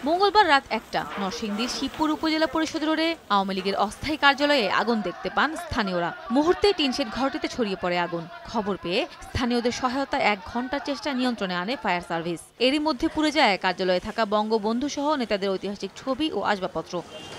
মঙ্গলবার রাত ১টা নরসিংদীর শিবপুর উপজেলা পরিষদ রোডে আওয়ামী লীগের অস্থায়ী কার্যালয়ে আগুন দেখতে পান স্থানীয়রা। মুহূর্তে টিনশেড ঘরটিতে ছড়িয়ে পড়ে আগুন। খবর পেয়ে স্থানীয়দের সহায়তায় ১ ঘণ্টার চেষ্টা নিয়ন্ত্রণে আনে ফায়ার সার্ভিস। এরই মধ্যে পুড়ে যায় কার্যালয়ে থাকা বঙ্গবন্ধু সহ নেতাদের ঐতিহাসিক ছবি ও আসবাবপত্র।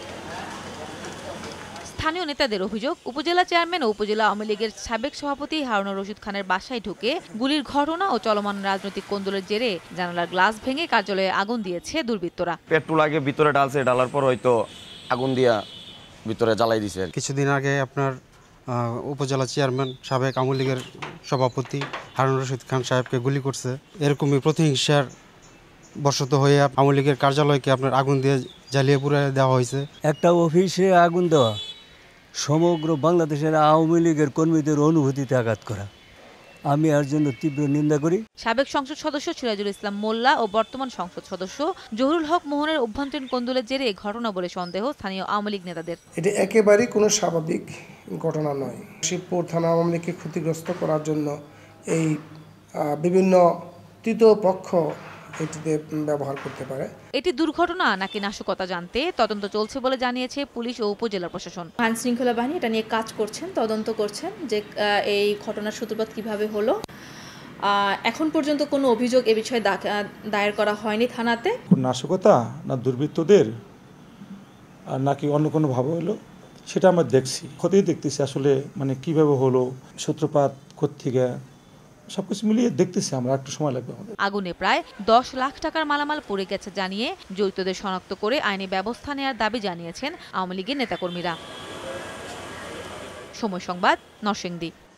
স্থানীয় নেতাদের অভিযোগ, উপজেলা চেয়ারম্যান ও উপজেলা আওয়ামী লীগের সাবেক সভাপতি হারুনুর রশিদ খানের বাসায় ঢুকে গুলির ঘটনা ও চলমান রাজনৈতিক কোন্দলের জেরে জানালার গ্লাস ভেঙে কার্যালয়ে আগুন দিয়েছে দুর্বৃত্তরা। পেট্রোল আগে ভিতরে ঢালছে, ঢালার পর হয়তো আগুন দিয়া ভিতরে জ্বালাই দিছে। কিছুদিন আগে আপনার উপজেলা চেয়ারম্যান সাবেক আওয়ামী লীগের সভাপতি হারুনুর রশিদ খান সাহেবকে গুলি করছে। এরকমই প্রতিহিংসার বশত হয়ে আওয়ামী লীগের কার্যালয়কে আপনার আগুন দিয়ে জ্বালিয়ে পুড়ে দেওয়া হয়েছে। একটা অফিসে আগুন দেওয়া সমগ্র বাংলাদেশের আওয়ামী লীগের কর্মীদের অনুভূতিতে আঘাত করা, আমি এর জন্য তীব্র নিন্দা করি। সাবেক সংসদ সদস্য সিরাজুল ইসলাম মোল্লা ও বর্তমান সংসদ সদস্য জহুরুল হক মোহনের অভ্যন্তরীণ কোন্দলের জেরে ঘটনা বলে সন্দেহ স্থানীয় আওয়ামী লীগ নেতাদের। এটা একেবারেই কোনো স্বাভাবিক ঘটনা নয়। শিবপুর থানা আওয়ামী লীগকে ক্ষতিগ্রস্ত করার জন্য এই বিভিন্ন তৃতীয় পক্ষ এটিতে ব্যবহার করতে পারে। এটি দুর্ঘটনা নাকি নাশকতা জানতে তদন্ত চলছে বলে জানিয়েছে পুলিশ ও উপজেলা প্রশাসন। আইন শৃঙ্খলা বাহিনী এটা নিয়ে কাজ করছেন, তদন্ত করছেন যে এই ঘটনার সূত্রপাত কিভাবে হলো। এখন পর্যন্ত কোনো অভিযোগ এ বিষয়ে দায়ের করা হয়নি থানাতে। নাশকতা না দুর্বৃত্তদের নাকি অন্য কোনো ভাবে হলো সেটা আমরা দেখছি, খতিয়ে দেখতেছি আসলে মানে কিভাবে হলো, সূত্রপাত কোত্থেকে, সবকিছু মিলিয়ে দেখতেছি আমরা, একটু সময় লাগবে আমাদের। আগুনে প্রায় ১০ লাখ টাকার মালামাল পড়ে গেছে জানিয়ে জড়িতদের শনাক্ত করে আইনি ব্যবস্থা নেওয়ার দাবি জানিয়েছেন আওয়ামী লীগের নেতাকর্মীরা। সময় সংবাদ, নরসিংদী।